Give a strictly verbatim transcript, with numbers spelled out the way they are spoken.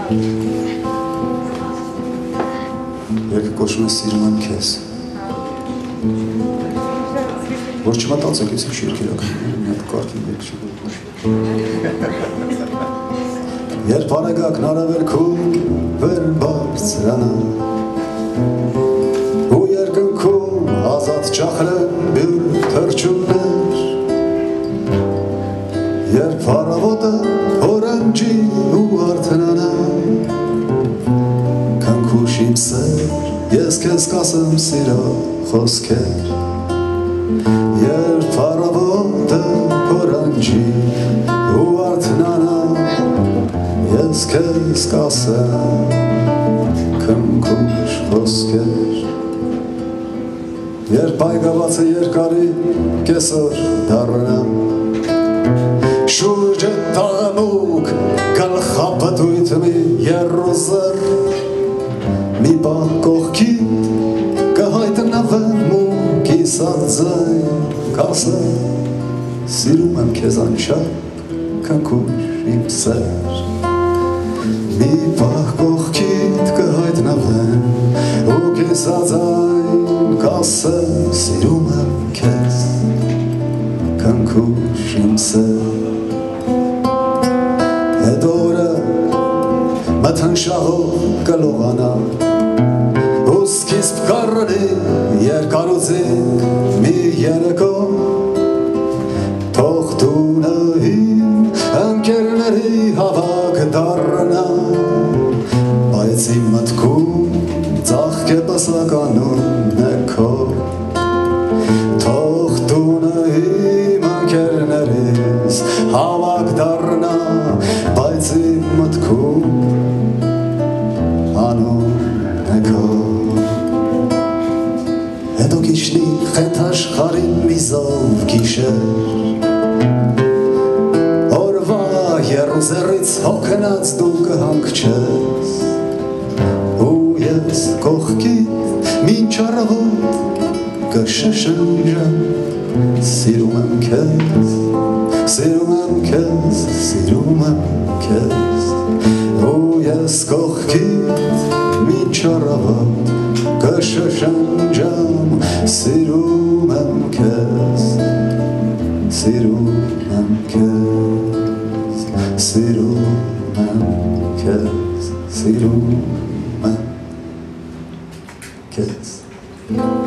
Երգը կոչվում է «Սիրում եմ քեզ»։ Որ չմտածեք, ես ինչ երգ իրական, մի հատ կարգին երգ չի որ։ Երբ անեգակն արևելքում վեր բարձրանա ու երկնքում ազատ ճախրեն բյուր թրջուններ, երբ առավոտը օրանջի ու արթնանա, քնքուշ իմ սեր, ես քեզ կասեմ սիրո խոսքեր, երբ առավոտը օրանջի ու արթնանա, ես քեզ կասեմ քնքուշ խոսքեր, երբ այգաբացը երկարի կեսօր դառնամ, շուրջը տաղամուկ գլխապտույտ մի երուսեր, մի պահ կողքիդ կհայտնվեմ ու կիսատ ձայն կասեմ, սիրում եմ քեզ անչափ քնքուշ իմ սեր, մի պահ կողքիդ կհայտնվեմ ու կիսատ ձայն կասեմ, սիրում եմ քեզ քնքուշ իմ սեր, հետ օրը մթնշաղով կլողանա ու սկիզբ կառնի երկարուձիկ մի երեկո, թող տունը իմ ընկերների հավաք դառնա, բայց իմ մտքում ծաղկե պսականում է քո, թող տունը իմ ընկերներից հավաք դառնա, բայց իմ մտքում անուն է քո, հետո կիջնի խենթ աշխարհին մի զով գիշեր, օրվա եռուզեռից հոգնած դու կհանգչես, ու ես կողքիդ մինչ առավոտ կշշնջեմ, սիրում եմ քեզ, սիրում եմ քեզ, սիրում եմ քեզ, ու ես կողքիդ մինչ առավոտ կշշնջեմ, սիրում եմ քեզ, սիրում եմ քեզ, սիրում եմ քեզ, սիրում եմ քեզ